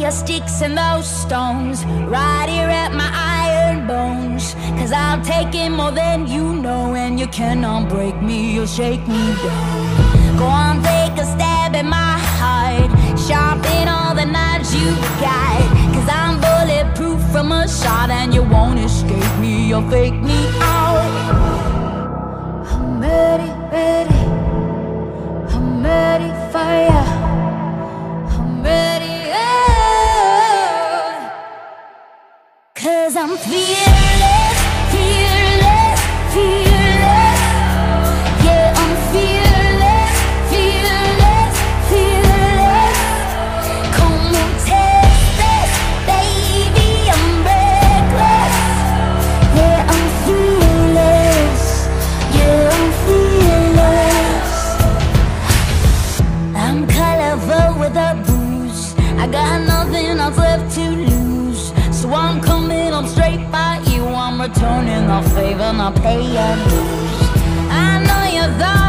your sticks and those stones right here at my iron bones. Cause I'll take it more than you know, and you cannot break me or shake me down. Go on, take a stab at my heart, sharpen all the knives you got. Cause I'm bulletproof from a shot, and you won't escape me or fake me out. I'm ready, ready, I'm ready for ya. I'm ready, yeah. Cause I'm fearless, fearless, fearless. Yeah, I'm fearless, fearless, fearless. Come on, test this, baby, I'm reckless. Yeah, I'm fearless, yeah, I'm fearless. I'm colorful with a bruise, I got nothing else left to lose. So I'm coming up straight by you, I'm returning the favor, not pay your dues. I know you thought